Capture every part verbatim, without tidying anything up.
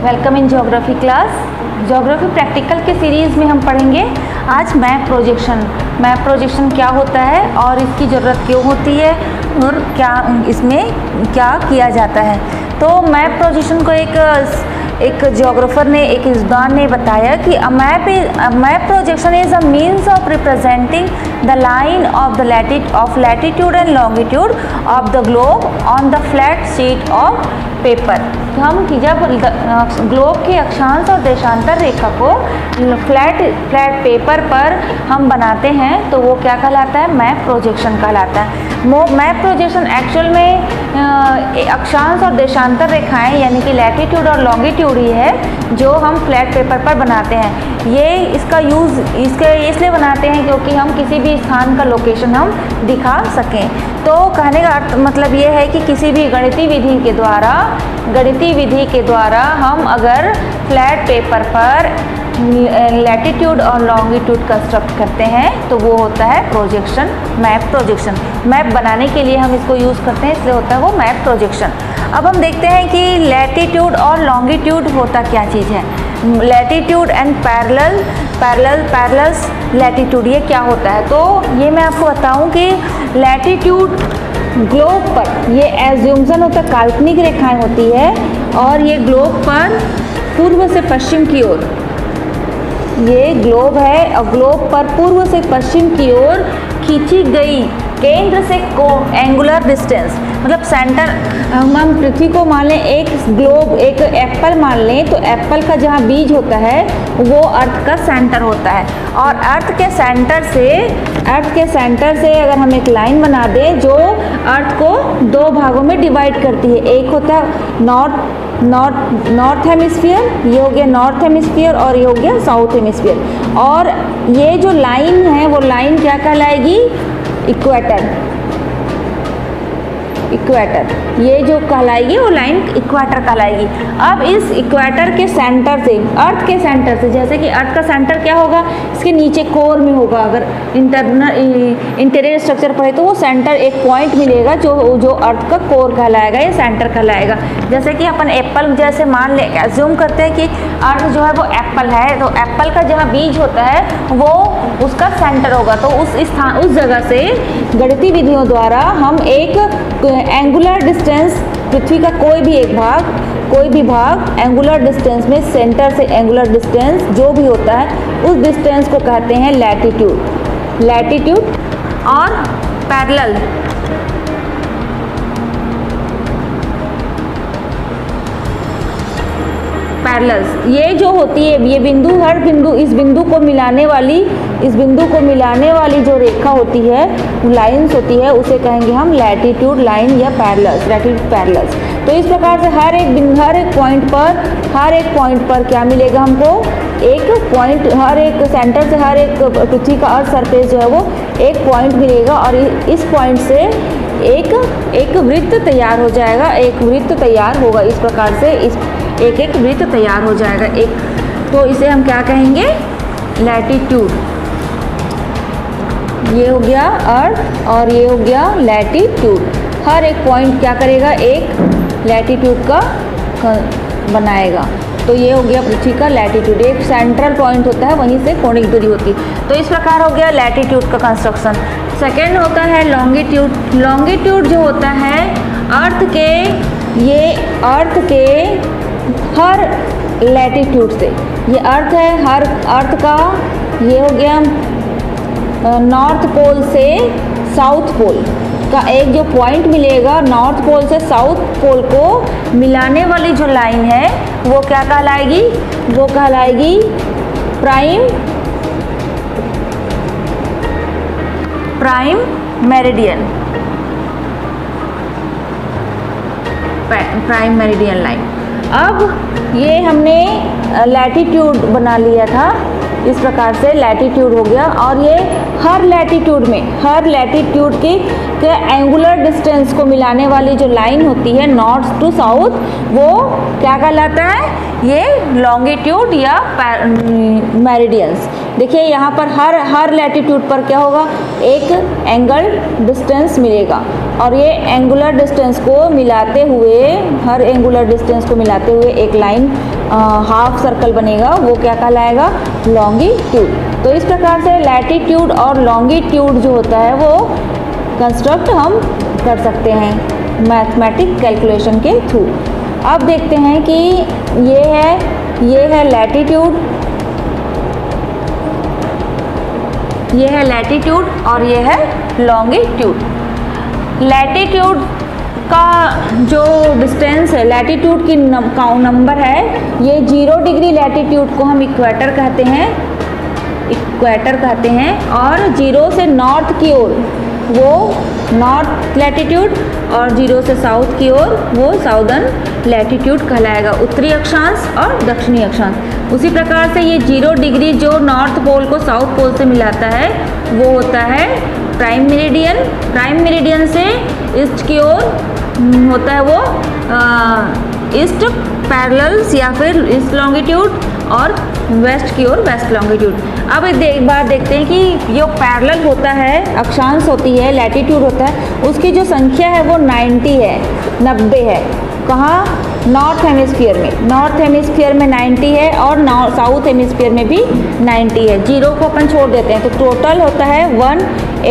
Welcome in geography class. Geography practical के series में हम पढ़ेंगे आज मैप प्रोजेक्शन। मैप प्रोजेक्शन क्या होता है और इसकी ज़रूरत क्यों होती है और क्या इसमें क्या किया जाता है। तो मैप प्रोजेक्शन को एक एक ज्योग्राफर ने एक विद्वान ने बताया कि a map map projection is a means of representing the line of the latitude of latitude and longitude of the globe on the flat sheet of paper. तो हम जब ग्लोब के अक्षांश और देशांतर रेखा को फ्लैट फ्लैट पेपर पर हम बनाते हैं तो वो क्या कहलाता है, मैप प्रोजेक्शन कहलाता है। मैप प्रोजेक्शन एक्चुअल में अक्षांश और देशांतर रेखाएं यानी कि लैटिट्यूड और लॉन्गिट्यूड ही है जो हम फ्लैट पेपर पर बनाते हैं। ये इसका यूज़ इसके इसलिए बनाते हैं क्योंकि हम किसी भी स्थान का लोकेशन हम दिखा सकें। तो कहने का अर्थ मतलब ये है कि किसी भी गणितीय विधि के द्वारा गणितीय विधि के द्वारा हम अगर फ्लैट पेपर पर लैटिट्यूड और लॉन्गिट्यूड कंस्ट्रक्ट करते हैं तो वो होता है प्रोजेक्शन, मैप प्रोजेक्शन। मैप बनाने के लिए हम इसको यूज़ करते हैं, इसलिए होता है वो मैप प्रोजेक्शन। अब हम देखते हैं कि लैटिट्यूड और लॉन्गिट्यूड होता क्या चीज़ है। Latitude and parallel parallel parallels latitude ये क्या होता है। तो ये मैं आपको बताऊं कि लैटिट्यूड ग्लोब पर ये एज्यूम्सन होता है, काल्पनिक रेखाएं होती है और ये ग्लोब पर पूर्व से पश्चिम की ओर, ये ग्लोब है और ग्लोब पर पूर्व से पश्चिम की ओर खींची गई केंद्र से को एंगुलर डिस्टेंस मतलब सेंटर। हम हम पृथ्वी को मान लें एक ग्लोब एक एप्पल मान लें तो एप्पल का जहाँ बीज होता है वो अर्थ का सेंटर होता है और अर्थ के सेंटर से अर्थ के सेंटर से अगर हम एक लाइन बना दें जो अर्थ को दो भागों में डिवाइड करती है। एक होता है नॉर्थ नॉर्थ नॉर्थ हेमिस्फीयर, ये हो गया नॉर्थ हेमिस्फीयर और ये हो गया साउथ हेमिस्फीयर। और ये जो लाइन है वो लाइन क्या कहलाएगी, इक्वेटर। इक्वेटर ये जो कहलाएगी वो लाइन इक्वेटर कहलाएगी। अब इस इक्वेटर के सेंटर से अर्थ के सेंटर से, जैसे कि अर्थ का सेंटर क्या होगा, इसके नीचे कोर में होगा। अगर इंटरनल इंटीरियर स्ट्रक्चर पढ़े तो वो सेंटर एक पॉइंट मिलेगा जो जो अर्थ का कोर कहलाएगा या सेंटर कहलाएगा। जैसे कि अपन एप्पल जैसे मान ले एज्यूम करते हैं कि अर्थ जो है वो एप्पल है तो एप्पल का जहाँ बीज होता है वो उसका सेंटर होगा। तो उस स्थान उस जगह से गणितीय विधियों द्वारा हम एक एंगुलर डिस्टेंस पृथ्वी का कोई भी एक भाग कोई भी भाग एंगुलर डिस्टेंस में सेंटर से एंगुलर डिस्टेंस जो भी होता है उस डिस्टेंस को कहते हैं लैटिट्यूड। लैटिट्यूड और पैरेलल पैरेलल्स ये जो होती है ये बिंदु हर बिंदु इस बिंदु को मिलाने वाली इस बिंदु को मिलाने वाली जो रेखा होती है लाइंस होती है उसे कहेंगे हम लैटिट्यूड लाइन या पैरेलल्स, लैटिट्यूड पैरेलल्स। तो इस प्रकार से हर एक बिंदु हर एक पॉइंट पर हर एक पॉइंट पर क्या मिलेगा हमको, एक पॉइंट हर एक सेंटर से हर एक पृथ्वी का अर्थ सरफेस जो है वो एक पॉइंट मिलेगा और इस पॉइंट से एक एक वृत्त तैयार हो जाएगा एक वृत्त तैयार होगा। इस प्रकार से इस एक एक वृत्त तैयार हो जाएगा एक। तो इसे हम क्या कहेंगे, लैटिट्यूड। ये हो गया अर्थ और ये हो गया लैटिट्यूड। हर एक पॉइंट क्या करेगा, एक लैटिट्यूड का बनाएगा। तो ये हो गया पृथ्वी का लैटिट्यूड, एक सेंट्रल पॉइंट होता है वहीं से कोणिक दूरी होती है। तो इस प्रकार हो गया लैटिट्यूड का कंस्ट्रक्शन। सेकेंड होता है लॉन्गिट्यूड। लॉन्गिट्यूड जो होता है अर्थ के ये अर्थ के हर लैटिट्यूड से, ये अर्थ है हर अर्थ का, ये हो गया नॉर्थ पोल से साउथ पोल का एक जो पॉइंट मिलेगा, नॉर्थ पोल से साउथ पोल को मिलाने वाली जो लाइन है वो क्या कहलाएगी, वो कहलाएगी prime prime meridian prime meridian line. अब ये हमने लैटिट्यूड बना लिया था, इस प्रकार से लैटीट्यूड हो गया। और ये हर लैटीट्यूड में, हर लैटीट्यूड की के एंगुलर डिस्टेंस को मिलाने वाली जो लाइन होती है नॉर्थ टू साउथ, वो क्या कहलाता है? ये लॉन्गिट्यूड या मेरिडियंस। देखिए यहाँ पर हर हर लैटीट्यूड पर क्या होगा? एक एंगल डिस्टेंस मिलेगा, और ये एंगुलर डिस्टेंस को मिलाते हुए, हर एंगुलर डिस्टेंस को मिलाते हुए एक लाइन हाफ सर्कल बनेगा, वो क्या कहलाएगा? लॉन्गिट्यूड। तो इस प्रकार से लैटीट्यूड और लॉन्गिट्यूड जो होता है वो कंस्ट्रक्ट हम कर सकते हैं मैथमेटिक कैलकुलेशन के थ्रू। अब देखते हैं कि ये है ये है लैटीट्यूड, ये है लैटीट्यूड और ये है लॉन्गिट्यूड। लैटीट्यूड का जो डिस्टेंस है, लैटीट्यूड की नंबर है, ये जीरो डिग्री लैटीट्यूड को हम इक्वेटर कहते हैं, इक्वेटर कहते हैं। और जीरो से नॉर्थ की ओर वो नॉर्थ लैटीट्यूड, और जीरो से साउथ की ओर वो साउदर्न लैटीट्यूड कहलाएगा, उत्तरी अक्षांश और दक्षिणी अक्षांश। उसी प्रकार से ये जीरो डिग्री जो नॉर्थ पोल को साउथ पोल से मिलाता है वो होता है प्राइम मेरिडियन। प्राइम मेरिडियन से ईस्ट की ओर होता है वो ईस्ट पैरेलल्स या फिर ईस्ट लॉन्गिट्यूड, और वेस्ट की ओर वेस्ट लॉन्गिट्यूड। अब एक बार देखते हैं कि जो पैरेलल होता है, अक्षांश होती है, लैटीट्यूड होता है, उसकी जो संख्या है वो नब्बे है, नब्बे है। कहाँ? नॉर्थ हेमिस्फीयर में, नॉर्थ हेमिस्फीयर में नब्बे है और साउथ हेमिस्फीयर में भी नब्बे है। जीरो को अपन छोड़ देते हैं, तो टोटल होता है एक सौ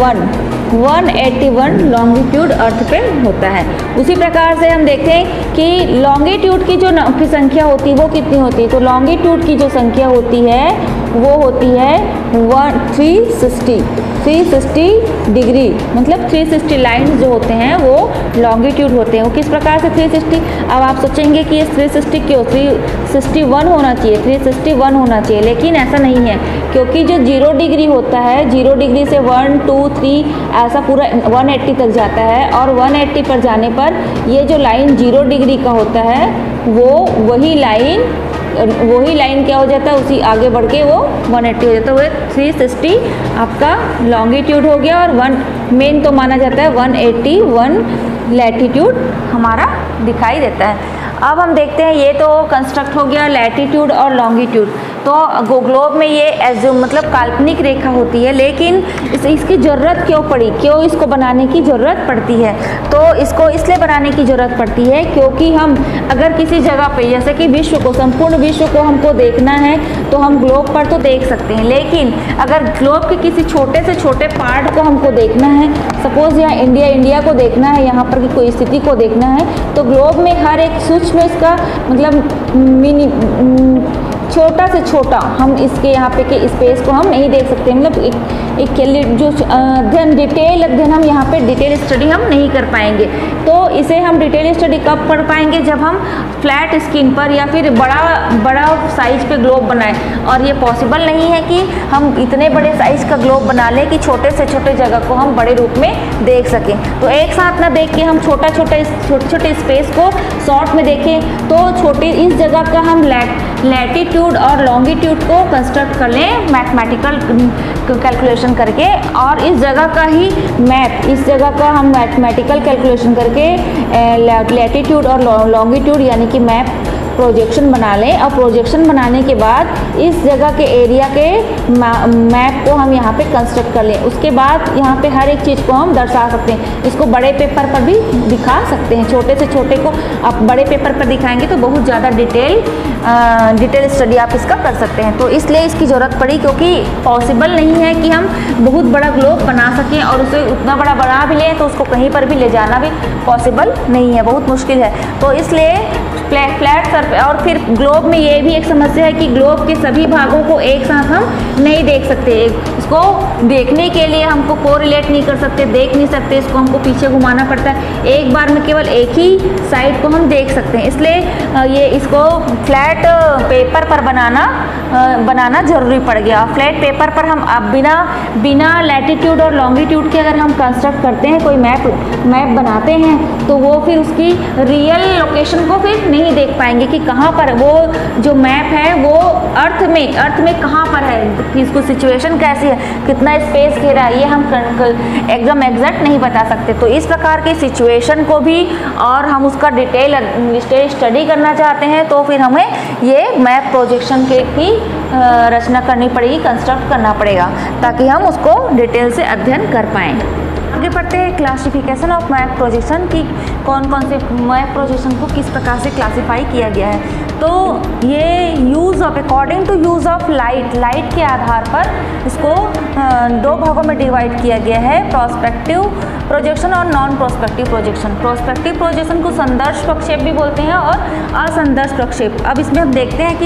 इक्यासी लॉन्गिट्यूड अर्थ पे होता है। उसी प्रकार से हम देखते हैं कि लॉन्गिट्यूड की जो की संख्या होती है वो कितनी होती है? तो लॉन्गिट्यूड की जो संख्या होती है वो होती है one three sixty three sixty degree, मतलब थ्री सिक्सटी लाइन जो होते हैं वो लॉन्गिट्यूड होते हैं। वो किस प्रकार से थ्री सिक्सटी? अब आप सोचेंगे कि ये थ्री सिक्सटी क्यों? थ्री सिक्सटी वन होना चाहिए, थ्री सिक्सटी वन होना चाहिए, लेकिन ऐसा नहीं है, क्योंकि जो जीरो डिग्री होता है, जीरो डिग्री से वन टू थ्री ऐसा पूरा वन एट्टी तक जाता है, और वन एट्टी पर जाने पर ये जो लाइन जीरो डिग्री का होता है वो वही लाइन वही लाइन क्या हो जाता है? उसी आगे बढ़ के वो वन एट्टी हो जाता है। वो थ्री सिक्सटी आपका लॉन्गिट्यूड हो गया, और वन मेन तो माना जाता है वन एट्टी वन लैटीट्यूड हमारा दिखाई देता है। अब हम देखते हैं, ये तो कंस्ट्रक्ट हो गया लैटीट्यूड और लॉन्गिट्यूड। तो ग्लोब में ये एज्यूम मतलब काल्पनिक रेखा होती है, लेकिन इस, इसकी ज़रूरत क्यों पड़ी? क्यों इसको बनाने की ज़रूरत पड़ती है? तो इसको इसलिए बनाने की ज़रूरत पड़ती है क्योंकि हम अगर किसी जगह पे, जैसे कि विश्व को, संपूर्ण विश्व को हमको देखना है तो हम ग्लोब पर तो देख सकते हैं, लेकिन अगर ग्लोब के किसी छोटे से छोटे पार्ट को हमको देखना है, सपोज़ यहाँ इंडिया इंडिया को देखना है, यहाँ पर की कोई स्थिति को देखना है, तो ग्लोब में हर एक सूक्ष्म इसका मतलब मिनी छोटा से छोटा हम इसके यहाँ पे के स्पेस को हम नहीं देख सकते, मतलब एक, एक जो अध्ययन डिटेल अध्ययन हम यहाँ पे डिटेल स्टडी हम नहीं कर पाएंगे। तो इसे हम डिटेल स्टडी कब कर पाएंगे? जब हम फ्लैट स्क्रीन पर या फिर बड़ा बड़ा साइज पे ग्लोब बनाएं, और ये पॉसिबल नहीं है कि हम इतने बड़े साइज का ग्लोब बना लें कि छोटे से छोटे जगह को हम बड़े रूप में देख सकें। तो एक साथ ना देख के हम छोटा छोटा छोटे छोटे स्पेस को शॉर्ट में देखें, तो छोटे इस जगह का हम लैटीट्यूड और लॉन्गिट्यूड को कंस्ट्रक्ट कर लें मैथमेटिकल कैलकुलेशन करके, और इस जगह का ही मैथ इस जगह का हम मैथमेटिकल कैलकुलेशन करके लैटीट्यूड और लॉन्गिट्यूड यानी कि मैप प्रोजेक्शन बना लें। और प्रोजेक्शन बनाने के बाद इस जगह के एरिया के मैप को हम यहाँ पे कंस्ट्रक्ट कर लें। उसके बाद यहाँ पे हर एक चीज़ को हम दर्शा सकते हैं। इसको बड़े पेपर पर भी दिखा सकते हैं, छोटे से छोटे को आप बड़े पेपर पर दिखाएंगे तो बहुत ज़्यादा डिटेल डिटेल स्टडी आप इसका कर सकते हैं। तो इसलिए इसकी ज़रूरत पड़ी, क्योंकि पॉसिबल नहीं है कि हम बहुत बड़ा ग्लोब बना सकें और उसे उतना बड़ा बना भी लें तो उसको कहीं पर भी ले जाना भी पॉसिबल नहीं है, बहुत मुश्किल है। तो इसलिए फ्लैट फ्लैट सरफेस, और फिर ग्लोब में ये भी एक समस्या है कि ग्लोब के सभी भागों को एक साथ हम नहीं देख सकते। इसको देखने के लिए हमको कोरिलेट नहीं कर सकते, देख नहीं सकते, इसको हमको पीछे घुमाना पड़ता है, एक बार में केवल एक ही साइड को हम देख सकते हैं। इसलिए ये इसको फ्लैट पेपर पर बनाना बनाना ज़रूरी पड़ गया। फ्लैट पेपर पर हम अब बिना बिना लैटीट्यूड और लॉन्गिट्यूड के अगर हम कंस्ट्रक्ट करते हैं, कोई मैप मैप बनाते हैं, तो वो फिर उसकी रियल लोकेशन को फिर नहीं नहीं देख पाएंगे कि कहाँ पर वो जो मैप है वो अर्थ में अर्थ में कहाँ पर है, इसको सिचुएशन कैसी है, कितना स्पेस घेरा है, ये हम एकदम एग्जैक्ट नहीं बता सकते। तो इस प्रकार की सिचुएशन को भी और हम उसका डिटेल स्टडी करना चाहते हैं तो फिर हमें ये मैप प्रोजेक्शन के की रचना करनी पड़ेगी, कंस्ट्रक्ट करना पड़ेगा ताकि हम उसको डिटेल से अध्ययन कर पाएँ। आगे बढ़ते हैं क्लासिफिकेशन ऑफ मैप प्रोजेक्शन की कौन कौन से मैप प्रोजेक्शन को किस प्रकार से क्लासिफाई किया गया है। तो ये use of according to use of light light के आधार पर इसको दो भागों में डिवाइड किया गया है, प्रोस्पेक्टिव प्रोजेक्शन और non prospective projection. Prospective projection को संदर्श प्रक्षेप भी बोलते हैं और असंदर्श प्रक्षेप। अब इसमें हम देखते हैं कि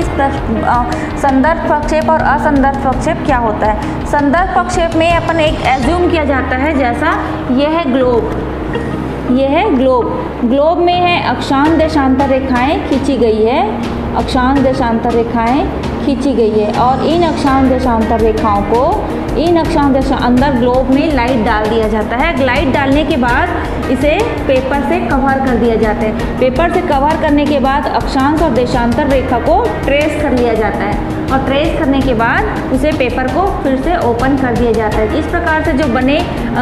संदर्भ प्रक्षेप और असंदर्भ प्रक्षेप क्या होता है। संदर्भ प्रक्षेप में अपन एक एज्यूम किया जाता है, जैसा यह है ग्लोब, यह है ग्लोब ग्लोब में है अक्षांश देशांतर रेखाएं खींची गई है, अक्षांश देशांतर रेखाएं खींची गई है और इन अक्षांश देशांतर रेखाओं को इन अक्षांश देशा अंदर ग्लोब में लाइट डाल दिया जाता है। लाइट डालने के बाद इसे पेपर से कवर कर दिया जाता है। पेपर से कवर करने के बाद अक्षांश और देशांतर रेखा को ट्रेस कर लिया जाता है और ट्रेस करने के बाद उसे पेपर को फिर से ओपन कर दिया जाता है। इस प्रकार से जो बने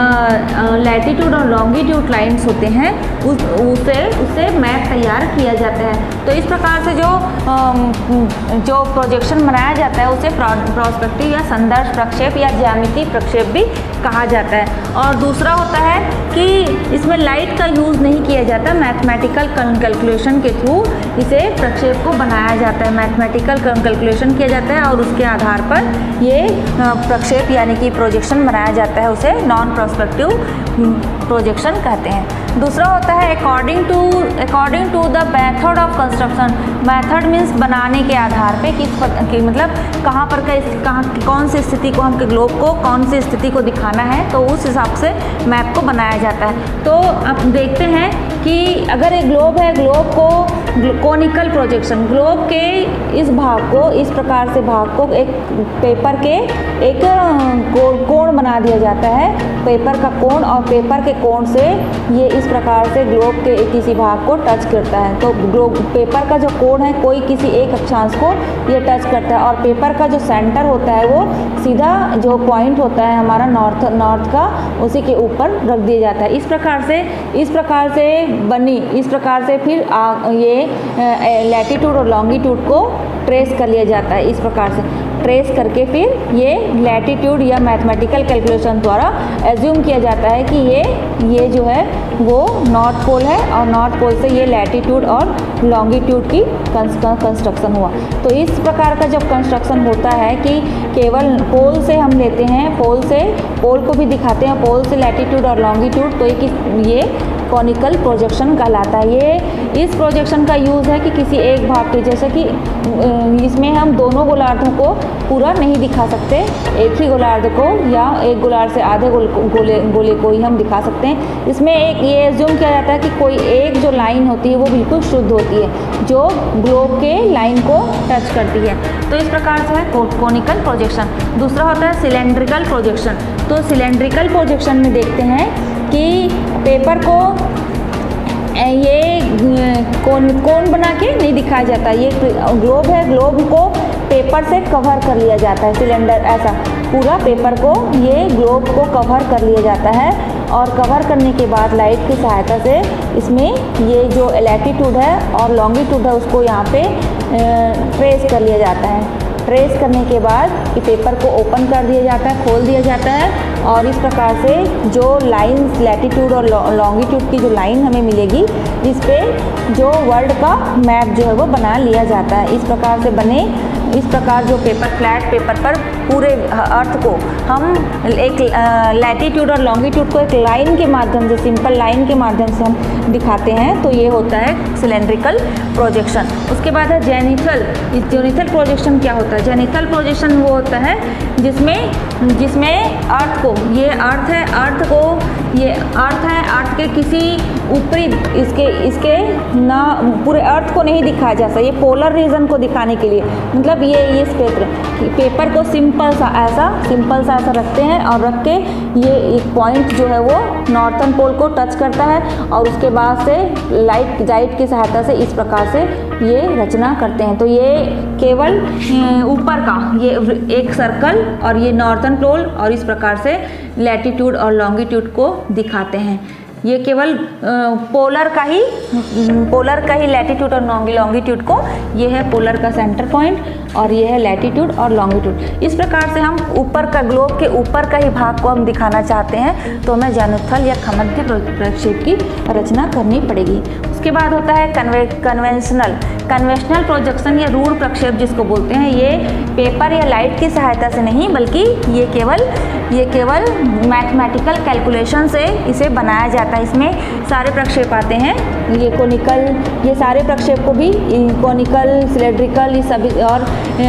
लैटिट्यूड और लॉन्गिट्यूड लाइंस होते हैं उस उसे उससे मैप तैयार किया जाता है। तो इस प्रकार से जो आ, जो प्रोजेक्शन बनाया जाता है उसे प्रोस्पेक्टिव या संदर्श प्रक्षेप या ज्यामितीय प्रक्षेप भी कहा जाता है। और दूसरा होता है कि इसमें लाइट का यूज़ नहीं किया जाता, मैथमेटिकल कैलकुलेशन के थ्रू इसे प्रक्षेप को बनाया जाता है, मैथमेटिकल कैलकुलेशन किया जाता है और उसके आधार पर ये प्रक्षेप यानी कि प्रोजेक्शन बनाया जाता है, उसे नॉन प्रोस्पेक्टिव प्रोजेक्शन कहते हैं। दूसरा होता है according to according to the method of construction. Method means बनाने के आधार पे किस कि मतलब कहाँ पर का कहाँ कौन सी स्थिति को हम ग्लोब को कौन सी स्थिति को दिखाना है, तो उस हिसाब से मैप को बनाया जाता है। तो अब देखते हैं कि अगर एक ग्लोब है, ग्लोब को कोनिकल प्रोजेक्शन, ग्लोब के इस भाग को इस प्रकार से भाग को एक पेपर के एक कोण बना दिया जाता है, पेपर का कोण, और पेपर के कोण से ये इस प्रकार से ग्लोब के किसी भाग को टच करता है। तो ग्लोब पेपर का जो कोण है कोई किसी एक अक्षांश को ये टच करता है और पेपर का जो सेंटर होता है वो सीधा जो पॉइंट होता है हमारा नॉर्थ नॉर्थ का उसी के ऊपर रख दिया जाता है। इस प्रकार से इस प्रकार से बनी इस प्रकार से फिर आ, ये लैटिट्यूड और लॉन्गिट्यूड को ट्रेस कर लिया जाता है। इस प्रकार से ट्रेस करके फिर ये लैटिट्यूड या मैथमेटिकल कैलकुलेशन द्वारा एज्यूम किया जाता है कि ये ये जो है वो नॉर्थ पोल है और नॉर्थ पोल से ये लैटिट्यूड और लॉन्गिट्यूड की कंस्ट्रक्शन हुआ। तो इस प्रकार का जब कंस्ट्रक्शन होता है कि केवल पोल से हम लेते हैं, पोल से पोल को भी दिखाते हैं, पोल से लैटिट्यूड और लॉन्गिट्यूड, तो ये ये कॉनिकल प्रोजेक्शन कहलाता है। ये इस प्रोजेक्शन का यूज़ है कि किसी एक भाग के, जैसे कि इसमें हम दोनों गोलार्धों को पूरा नहीं दिखा सकते, एक ही गोलार्ध को या एक गोलार्ध से आधे गोल, गोले गोले को ही हम दिखा सकते हैं। इसमें एक ये एज्यूम किया जाता है कि कोई एक जो लाइन होती है वो बिल्कुल शुद्ध होती है जो ग्लोब के लाइन को टच करती है। तो इस प्रकार से है कॉनिकल प्रोजेक्शन। दूसरा होता है सिलेंड्रिकल प्रोजेक्शन। तो सिलेंड्रिकल प्रोजेक्शन में देखते हैं कि पेपर को ये कोन कोन बना के नहीं दिखाया जाता, ये ग्लोब है, ग्लोब को पेपर से कवर कर लिया जाता है, सिलेंडर ऐसा पूरा पेपर को ये ग्लोब को कवर कर लिया जाता है और कवर करने के बाद लाइट की सहायता से इसमें ये जो लैटिट्यूड है और लॉन्गिट्यूड है उसको यहाँ पे ट्रेस कर लिया जाता है। ट्रेस करने के बाद कि पेपर को ओपन कर दिया जाता है, खोल दिया जाता है और इस प्रकार से जो लाइंस लैटिट्यूड और लॉन्गिट्यूड की जो लाइन हमें मिलेगी इस पे जो वर्ल्ड का मैप जो है वो बना लिया जाता है। इस प्रकार से बने इस प्रकार जो पेपर फ्लैट पेपर पर पूरे अर्थ को हम एक लैटिट्यूड और लॉन्गिट्यूड को एक लाइन के माध्यम से, सिंपल लाइन के माध्यम से हम दिखाते हैं, तो ये होता है सिलेंड्रिकल प्रोजेक्शन। उसके बाद है जेनिथल। इस जेनिथल प्रोजेक्शन क्या होता है? जेनिथल प्रोजेक्शन वो होता है जिसमें जिसमें अर्थ को, ये अर्थ है, अर्थ को ये अर्थ है, अर्थ के किसी ऊपरी इसके इसके ना पूरे अर्थ को नहीं दिखाया जाता, ये पोलर रीजन को दिखाने के लिए, मतलब ये ये क्षेत्र पेपर को सिम सिंपल सा ऐसा सिंपल सा ऐसा रखते हैं और रख के ये एक पॉइंट जो है वो नॉर्थन पोल को टच करता है और उसके बाद से लाइट जाइट की सहायता से इस प्रकार से ये रचना करते हैं। तो ये केवल ऊपर का ये एक सर्कल और ये नॉर्थन पोल और इस प्रकार से लैटिट्यूड और लॉन्गिट्यूड को दिखाते हैं। ये केवल पोलर का ही पोलर का ही लैटिट्यूड और लॉन्गिट्यूड को, ये है पोलर का सेंटर पॉइंट और ये है लैटिट्यूड और लॉन्गिट्यूड। इस प्रकार से हम ऊपर का ग्लोब के ऊपर का ही भाग को हम दिखाना चाहते हैं तो हमें ज्यानुस्थल या खमध्य प्रक्षेप की रचना करनी पड़ेगी। उसके बाद होता है कन्वे कन्वेंशनल कन्वेंशनल प्रोजेक्शन या रूढ़ प्रक्षेप जिसको बोलते हैं। ये पेपर या लाइट की सहायता से नहीं बल्कि ये केवल ये केवल मैथमेटिकल कैलकुलेशन से इसे बनाया जाता है। इसमें सारे प्रक्षेप आते हैं, ये कोनिकल, ये सारे प्रक्षेप को भी कोनिकल, सिलेंड्रिकल, ये सभी और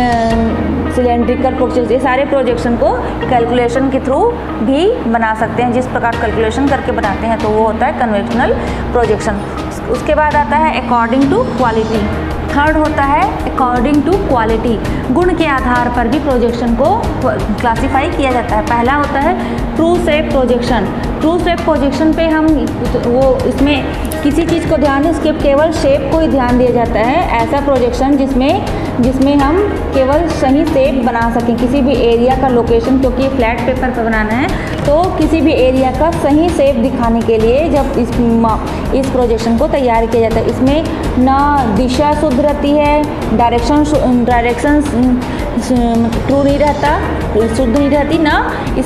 सिलेंड्रिकल प्रोजेक्शन, ये सारे प्रोजेक्शन को कैलकुलेशन के थ्रू भी बना सकते हैं। जिस प्रकार कैलकुलेशन करके बनाते हैं तो वो होता है कन्वेंशनल प्रोजेक्शन। उसके बाद आता है अकॉर्डिंग टू क्वालिटी। थर्ड होता है अकॉर्डिंग टू क्वालिटी, गुण के आधार पर भी प्रोजेक्शन को क्लासिफाई किया जाता है। पहला होता है true shape projection. True shape projection पे हम वो इसमें किसी चीज़ को ध्यान, उसके केवल शेप को ही ध्यान दिया जाता है। ऐसा प्रोजेक्शन जिसमें जिसमें हम केवल सही शेप बना सकें किसी भी एरिया का लोकेशन, क्योंकि फ्लैट पेपर पर बनाना है तो किसी भी एरिया का सही शेप दिखाने के लिए जब इस इस प्रोजेक्शन को तैयार किया जाता है। इसमें ना दिशा शुद्ध रहती है, डायरेक्शन डायरेक्शन ट्रू नहीं रहता, शुद्ध नहीं रहती, ना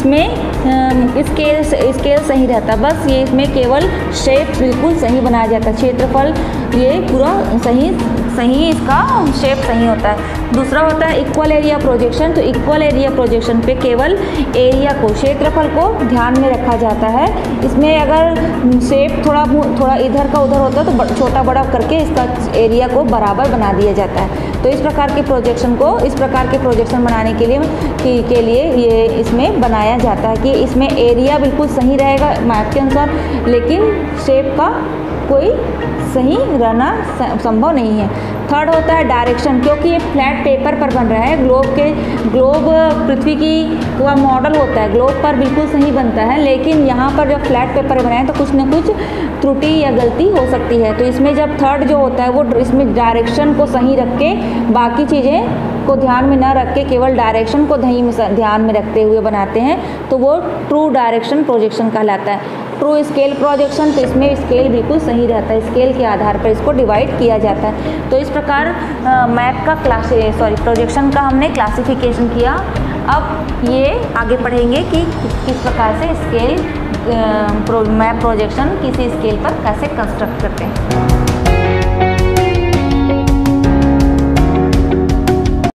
इसमें स्केल स्केल सही रहता। बस ये इसमें केवल शेप बिल्कुल सही बनाया जाता है, क्षेत्रफल ये पूरा सही सही इसका शेप सही होता है। दूसरा होता है इक्वल एरिया प्रोजेक्शन। तो इक्वल एरिया प्रोजेक्शन पे केवल एरिया को, क्षेत्रफल को ध्यान में रखा जाता है। इसमें अगर शेप थोड़ा थोड़ा इधर का उधर होता है तो छोटा बड़ा करके इसका एरिया को बराबर बना दिया जाता है। तो इस प्रकार के प्रोजेक्शन को इस प्रकार के प्रोजेक्शन बनाने के लिए के, के लिए ये इसमें बनाया जाता है कि इसमें एरिया बिल्कुल सही रहेगा मैप के अनुसार, लेकिन शेप का कोई सही रहना संभव नहीं है। थर्ड होता है डायरेक्शन, क्योंकि ये फ्लैट पेपर पर बन रहा है। ग्लोब के ग्लोब पृथ्वी की का मॉडल होता है, ग्लोब पर बिल्कुल सही बनता है, लेकिन यहाँ पर जब फ्लैट पेपर बनाए तो कुछ न कुछ त्रुटि या गलती हो सकती है। तो इसमें जब थर्ड जो होता है वो इसमें डायरेक्शन को सही रख के बाकी चीज़ें को ध्यान में न रख के केवल डायरेक्शन को ध्यान में रखते हुए बनाते हैं तो वो ट्रू डायरेक्शन प्रोजेक्शन कहलाता है। ट्रू स्केल प्रोजेक्शन, तो इसमें स्केल बिल्कुल सही रहता है, स्केल के आधार पर इसको डिवाइड किया जाता है। तो इस प्रकार मैप का क्लास सॉरी प्रोजेक्शन का हमने क्लासिफिकेशन किया। अब ये आगे पढ़ेंगे कि किस प्रकार से स्केल मैप प्रोजेक्शन किसी स्केल पर कैसे कंस्ट्रक्ट करते हैं।